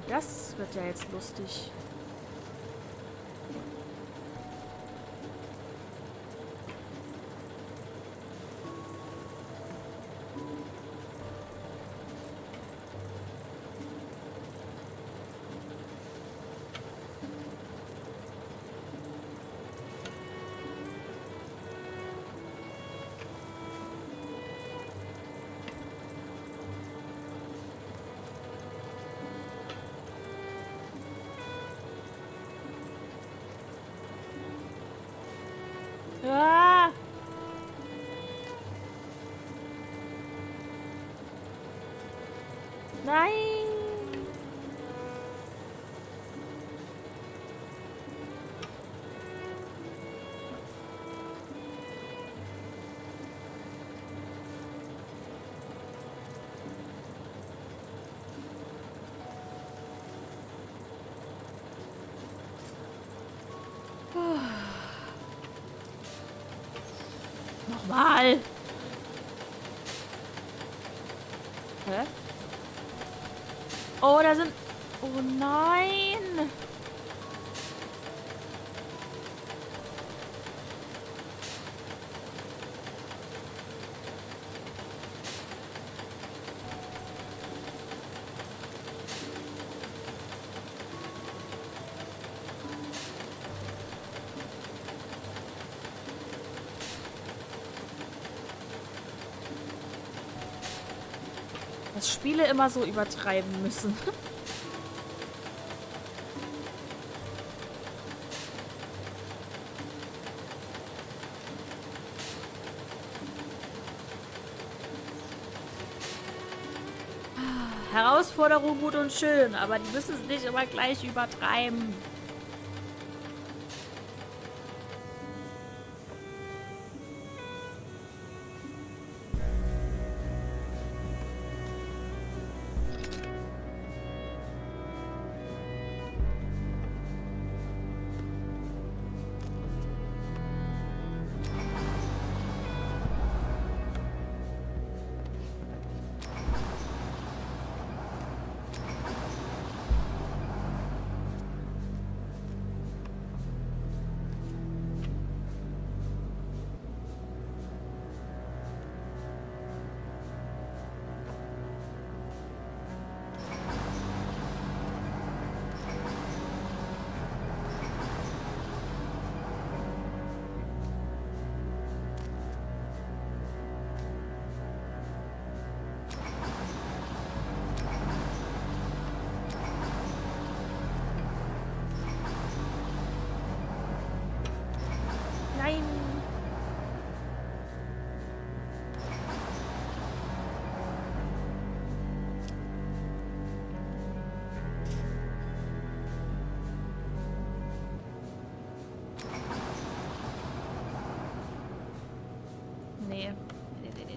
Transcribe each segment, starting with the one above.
Das wird ja jetzt lustig. Ah! Nein! Nochmal! Hä? Oh, da sind... Oh nein! Dass Spiele immer so übertreiben müssen. Herausforderung gut und schön, aber die müssen es nicht immer gleich übertreiben. Nein. Nee. Nee.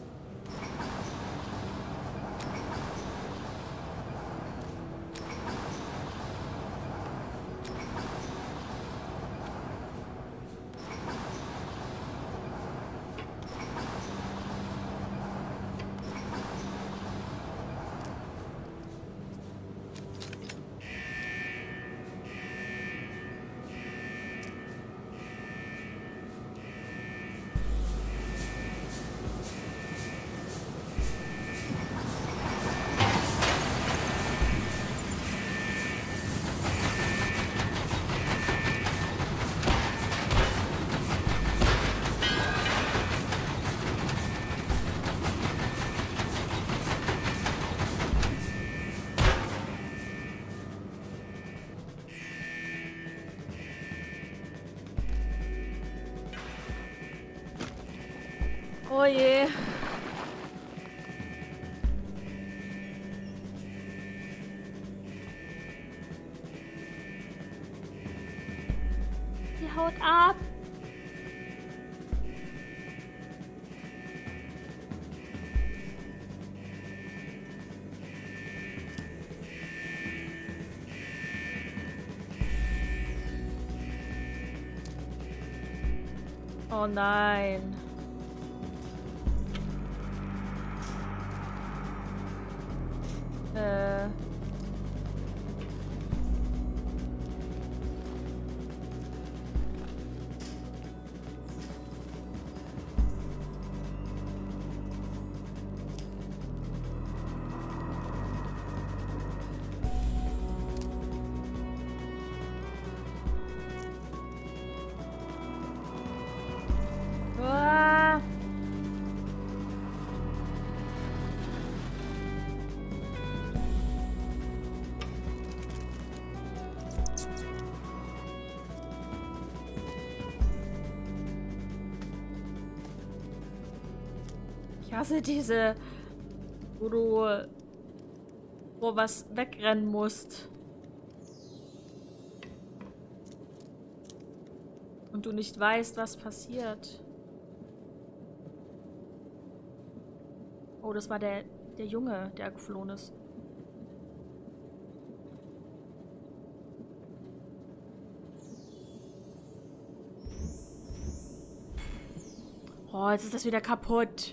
Oh je. Die haut ab. Oh nein. Ich hasse diese, wo du vor was wegrennen musst. Und du nicht weißt, was passiert. Oh, das war der Junge, der geflohen ist. Oh, jetzt ist das wieder kaputt.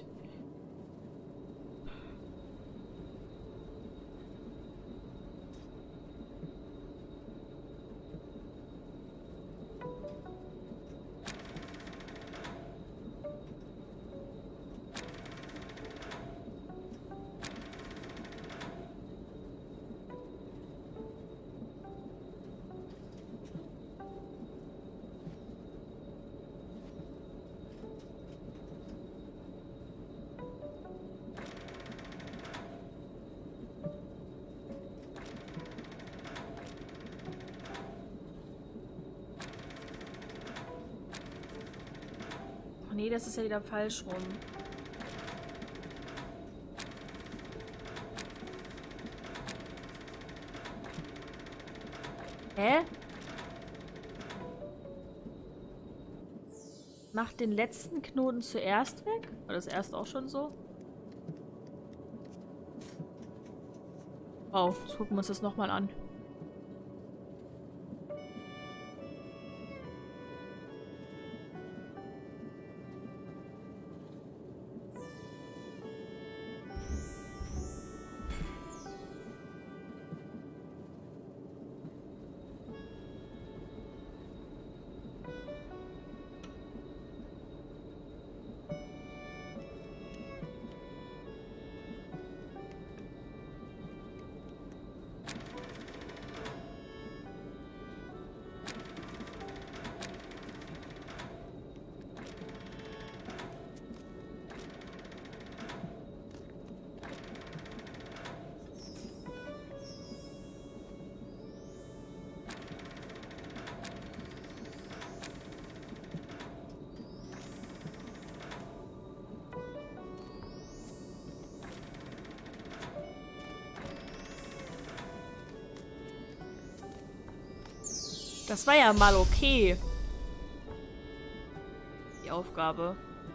Nee, das ist ja wieder falsch rum. Hä? Mach den letzten Knoten zuerst weg? War das erst auch schon so? Oh, jetzt gucken wir uns das nochmal an. Das war ja mal okay. Die Aufgabe.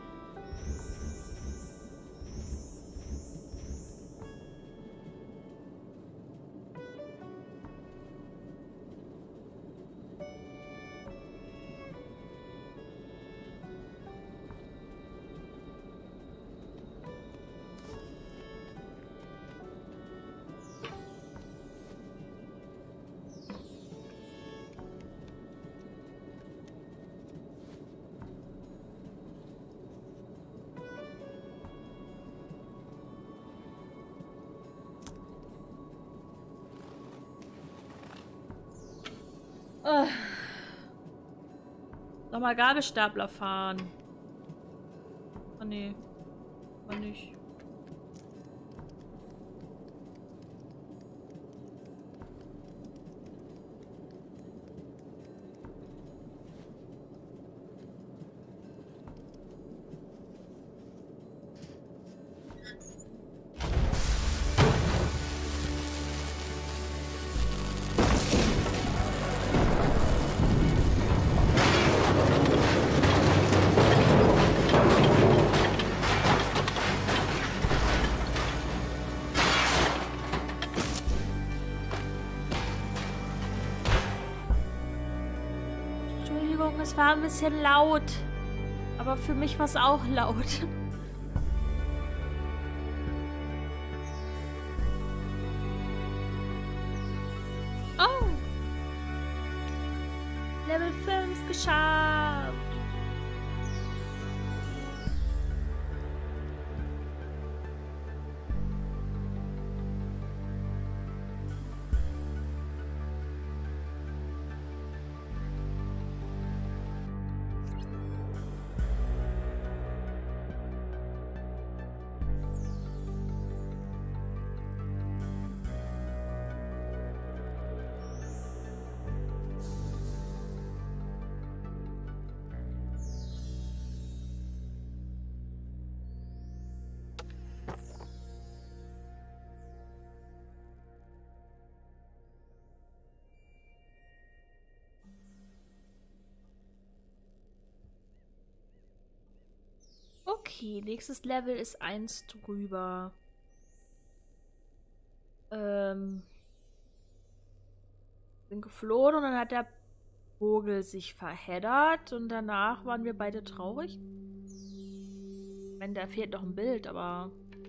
Nochmal Gabelstapler fahren. Oh nee. War nicht. Es war ein bisschen laut. Aber für mich war es auch laut. Oh. Level 5 geschafft. Okay, nächstes Level ist 1 drüber. Bin geflohen und dann hat der Vogel sich verheddert und danach waren wir beide traurig. Ich meine, da fehlt noch ein Bild, aber...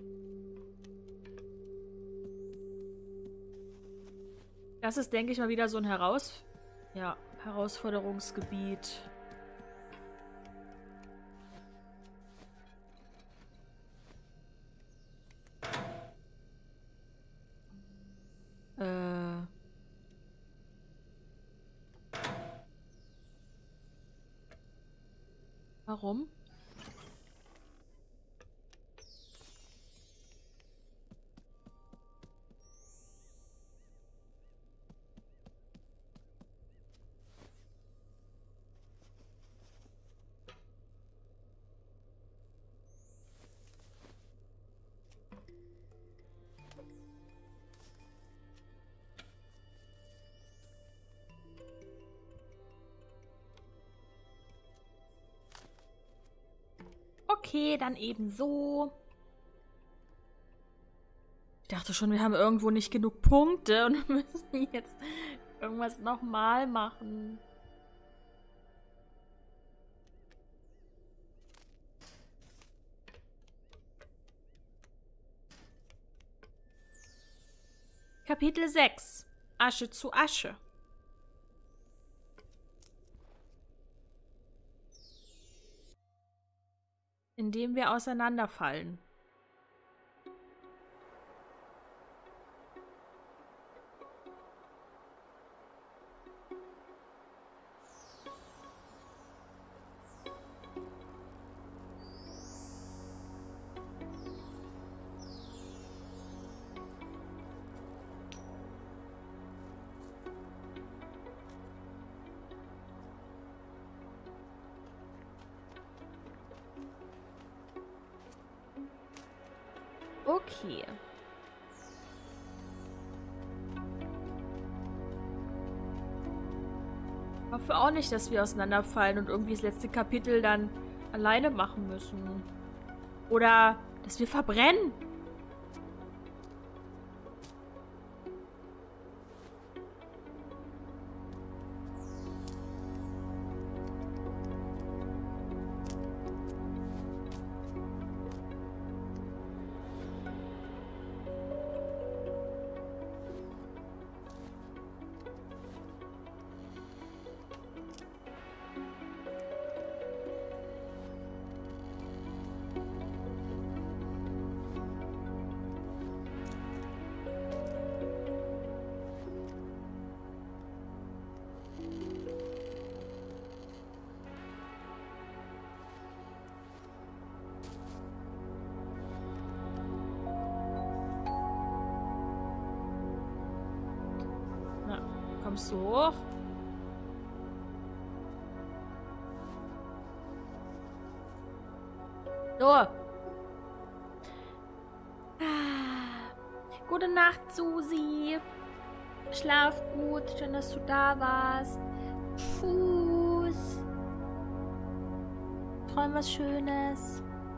Das ist, denke ich mal, wieder so ein Herausforderungsgebiet. Warum? Okay, dann eben so. Ich dachte schon, wir haben irgendwo nicht genug Punkte und müssen jetzt irgendwas nochmal machen. Kapitel 6. Asche zu Asche. Indem wir auseinanderfallen. Okay. Ich hoffe auch nicht, dass wir auseinanderfallen und irgendwie das letzte Kapitel dann alleine machen müssen. Oder dass wir verbrennen. Kommst du hoch? So. Gute Nacht, Susi. Schlaf gut. Schön, dass du da warst. Fuß. Träum was Schönes.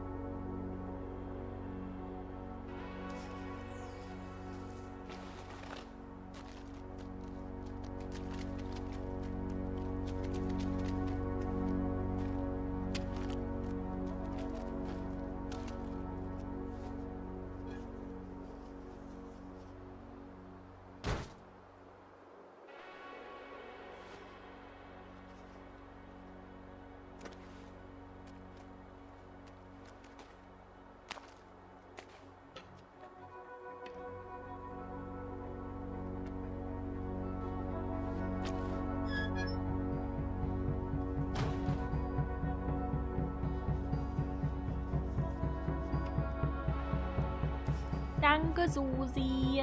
Danke, Susi.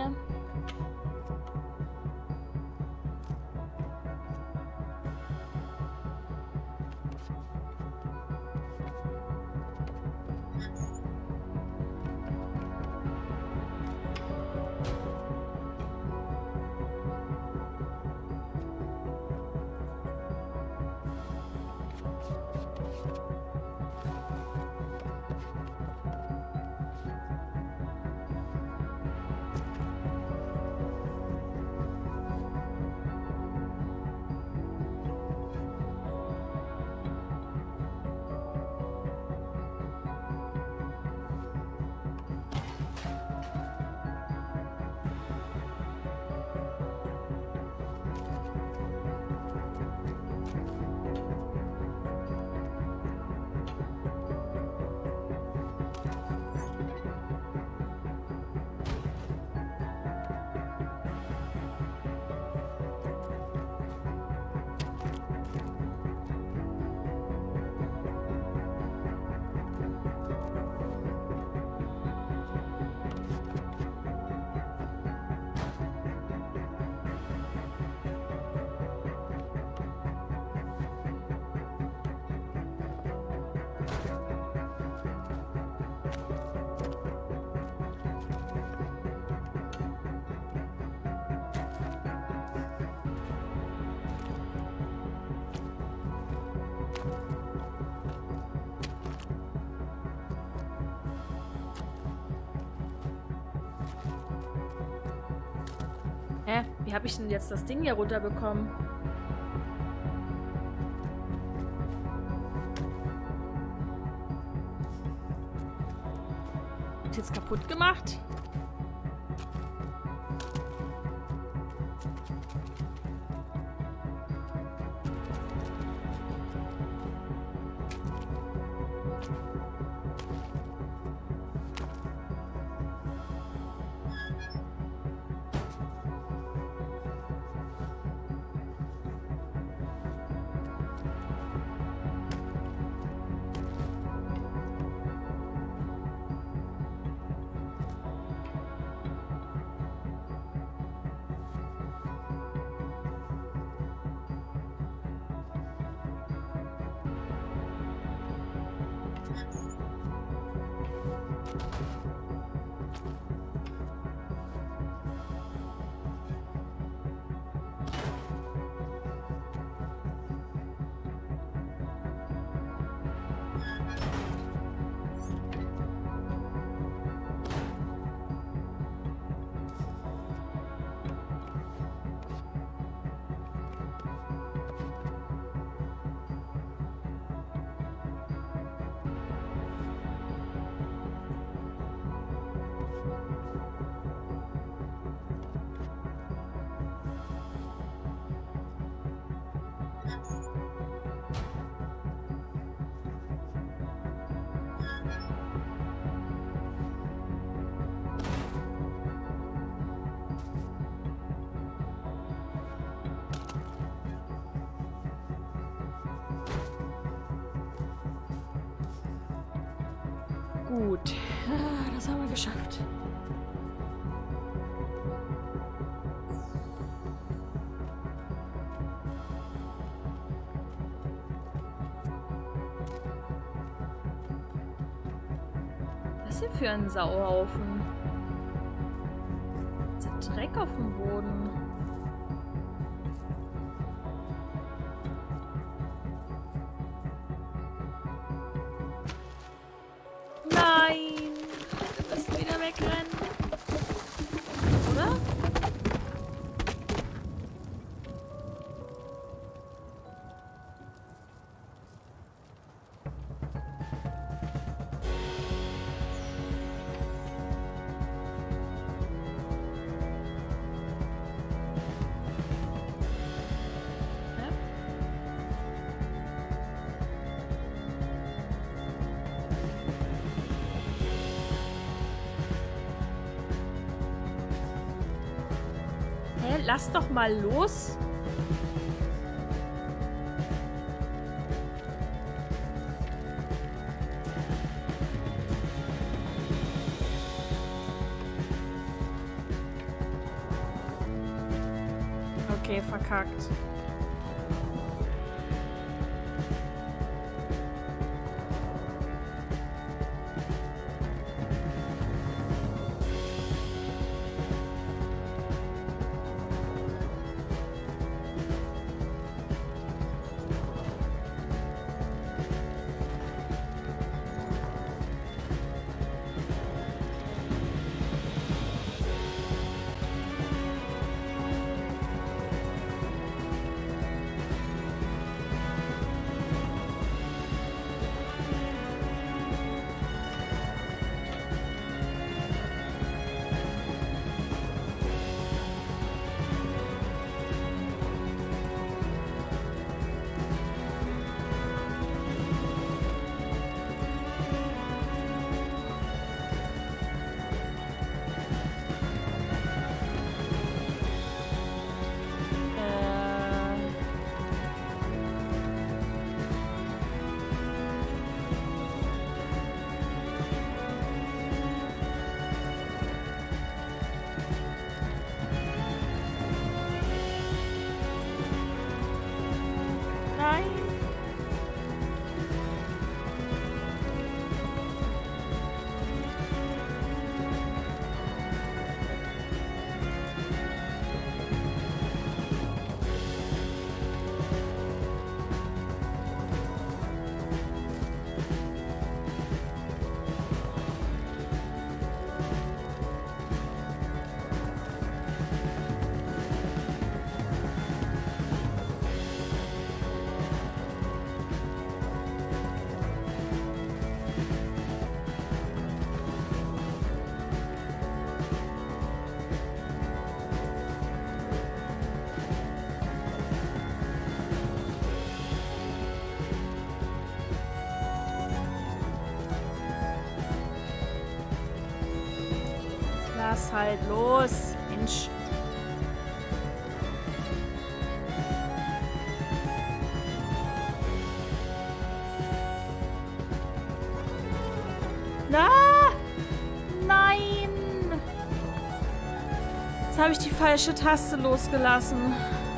Hä? Wie habe ich denn jetzt das Ding hier runterbekommen? Ist jetzt kaputt gemacht? Gut. Das haben wir geschafft. Was ist denn für ein Sauhaufen? Ist der Dreck auf dem Boden? Nein! Wir müssen wieder wegrennen. Oder? Hä? Lass doch mal los. Okay, verkackt. Lass halt los. Mensch. Na! Nein! Jetzt habe ich die falsche Taste losgelassen.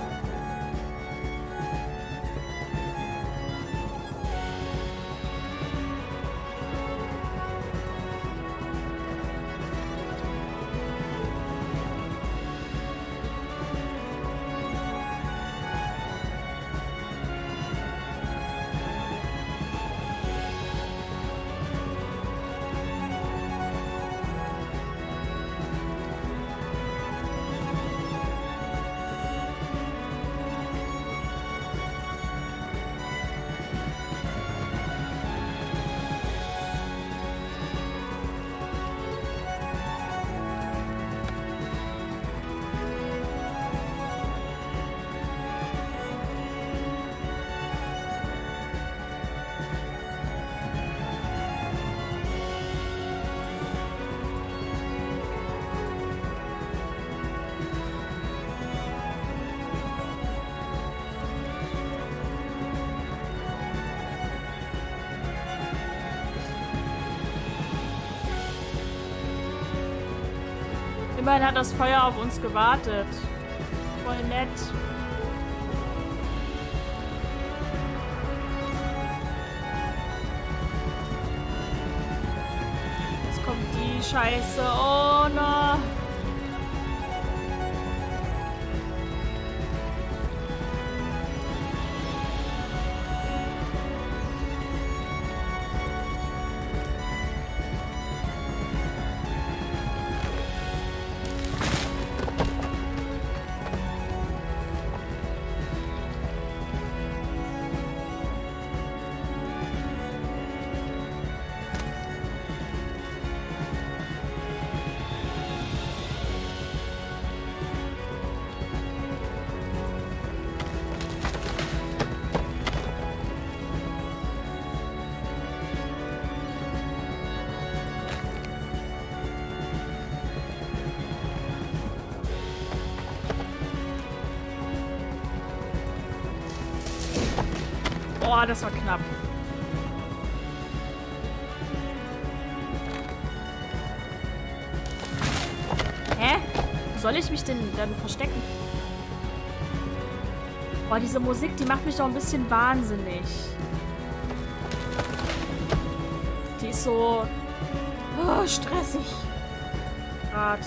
Immerhin hat das Feuer auf uns gewartet. Voll nett. Jetzt kommt die Scheiße. Oh no. Oh, das war knapp. Hä? Wo soll ich mich denn dann verstecken? Boah, diese Musik, die macht mich doch ein bisschen wahnsinnig. Die ist so stressig. Grad.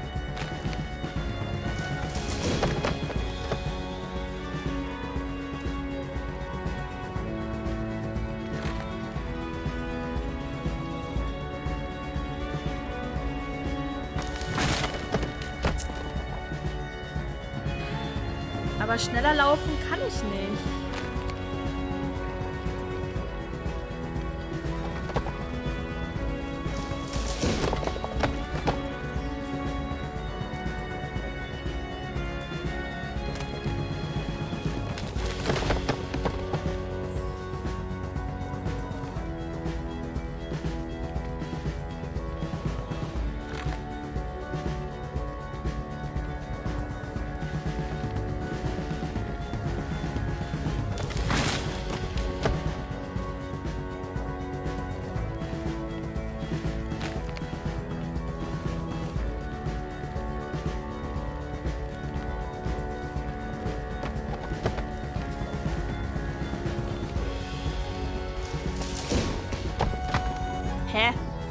Aber schneller laufen kann ich nicht. Hä?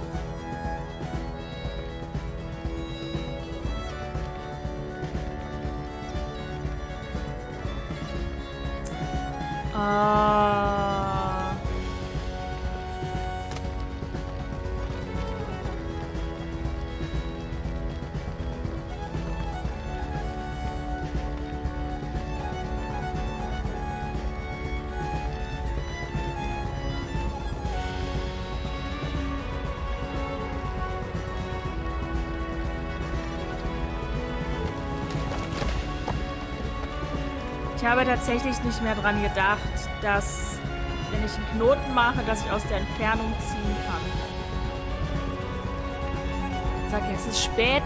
Ich habe tatsächlich nicht mehr dran gedacht, dass, wenn ich einen Knoten mache, dass ich aus der Entfernung ziehen kann. Das sag ja, es ist spät.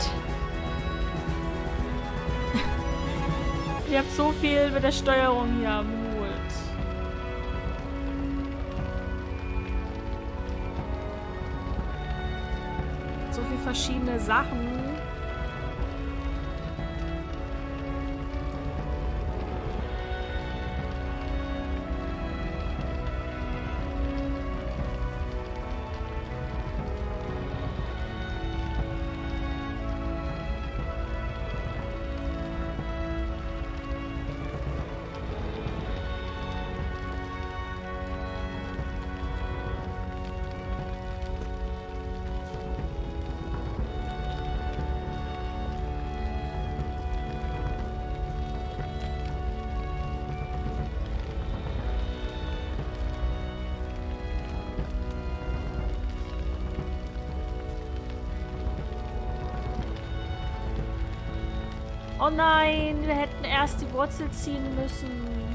Ich habe so viel mit der Steuerung hier am Hut. So viele verschiedene Sachen. Oh nein, wir hätten erst die Wurzel ziehen müssen.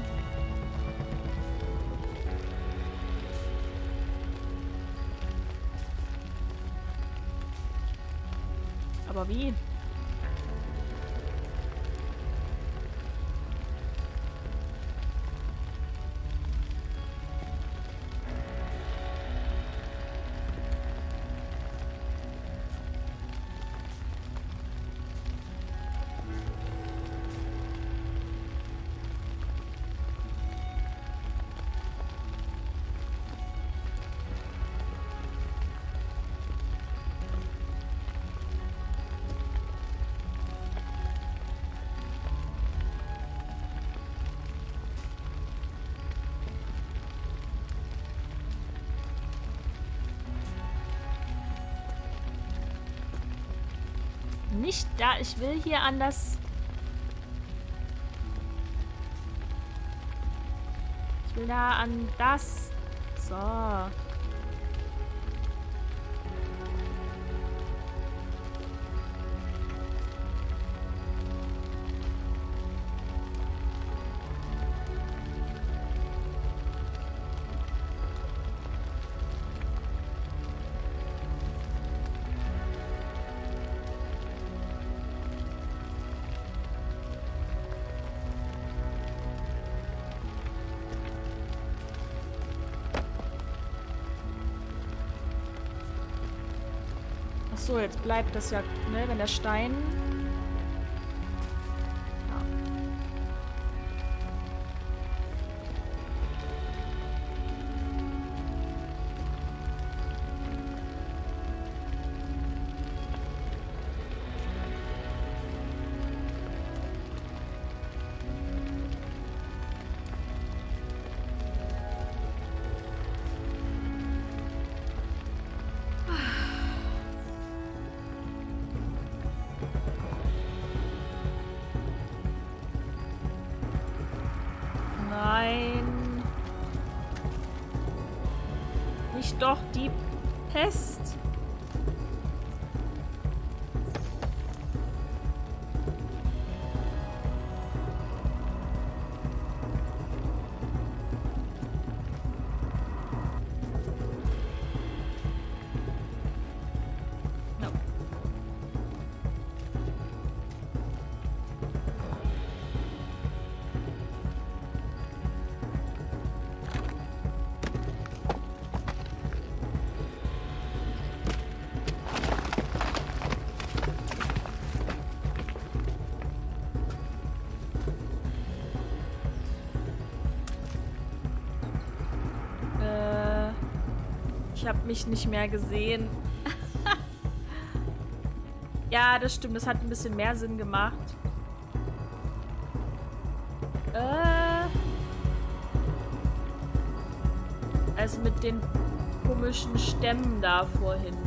Aber wie? Nicht da. Ich will hier an das... Ich will da an das... So. So, jetzt bleibt das ja, ne, wenn der Stein... Ja. Nein. Nicht doch die Pest. No. Ich habe mich nicht mehr gesehen. Ja, das stimmt. Das hat ein bisschen mehr Sinn gemacht. Also mit den komischen Stämmen da vorhin.